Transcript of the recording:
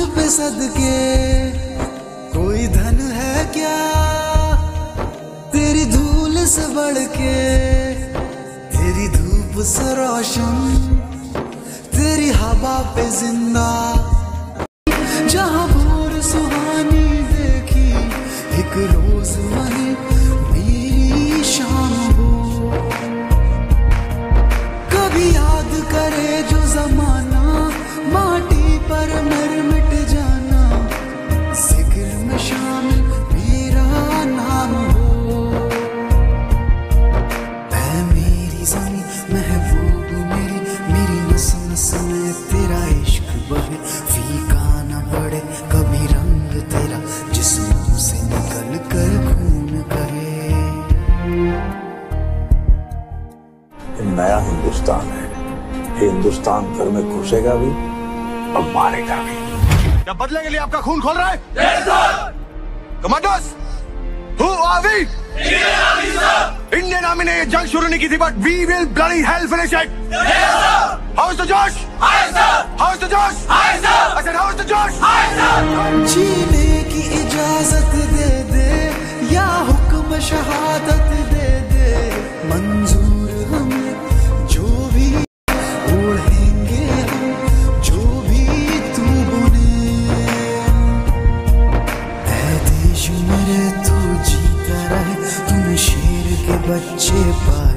पे सदके कोई धन है क्या तेरी धूल से बढ़ के, तेरी धूप से रोशन, तेरी हवा पे जिंदा। जहाँ भोर सुहानी देखी एक रोज वही मेरी शाम हो। कभी याद करे जो जमाना माटी पर मर मिट जाना, जिक्र में शामिल मेरा नाम हो। ऐ मेरी ज़मीं महबूब मेरी, मेरी नस नस में तेरा इश्क बहे। फीका न पड़े कभी रंग तेरा जिस्मों से निकल कर खून बहे। नया हिंदुस्तान है, ये हिंदुस्तान घर में घुसेगा भी और मारेगा भी। क्या बदले के लिए आपका खून खोल रहा है? Commandos, who are we? Indian army ने ये जंग शुरू नहीं की थी, but we will bloody hell finish it. How's the Josh? How's the Josh? I said how's the Josh? जीने की इजाजत दे दे या हुक्म शहादत दे दे, मंजूर हमें जो भी ओढ़ेंगे हम, जो भी तू बुने। ऐ देश मेरे तू जीता रहे, तूने शेर के बच्चे पाए।